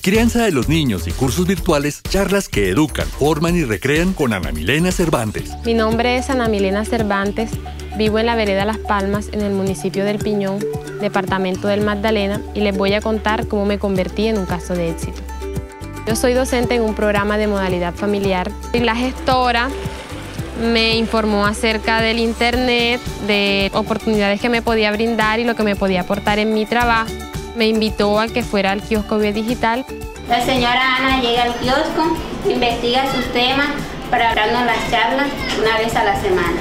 Crianza de los niños y cursos virtuales, charlas que educan, forman y recrean con Ana Milena Cervantes. Mi nombre es Ana Milena Cervantes, vivo en la vereda Las Palmas, en el municipio del Piñón, departamento del Magdalena, y les voy a contar cómo me convertí en un caso de éxito. Yo soy docente en un programa de modalidad familiar y la gestora me informó acerca del internet, de oportunidades que me podía brindar y lo que me podía aportar en mi trabajo. Me invitó a que fuera al kiosco Biodigital. La señora Ana llega al kiosco, investiga sus temas para darnos las charlas una vez a la semana.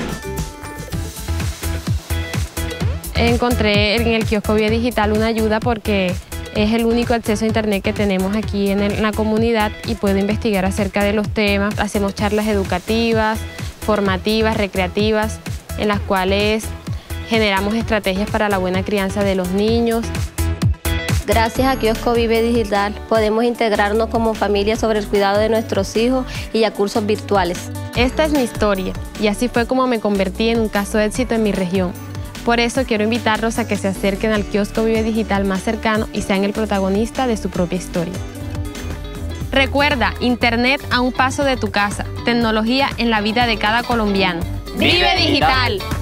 Encontré en el kiosco Biodigital una ayuda porque es el único acceso a internet que tenemos aquí en la comunidad y puedo investigar acerca de los temas. Hacemos charlas educativas, formativas, recreativas, en las cuales generamos estrategias para la buena crianza de los niños. Gracias a Kiosco Vive Digital podemos integrarnos como familia sobre el cuidado de nuestros hijos y a cursos virtuales. Esta es mi historia y así fue como me convertí en un caso de éxito en mi región. Por eso quiero invitarlos a que se acerquen al Kiosco Vive Digital más cercano y sean el protagonista de su propia historia. Recuerda, Internet a un paso de tu casa, tecnología en la vida de cada colombiano. ¡Vive Digital!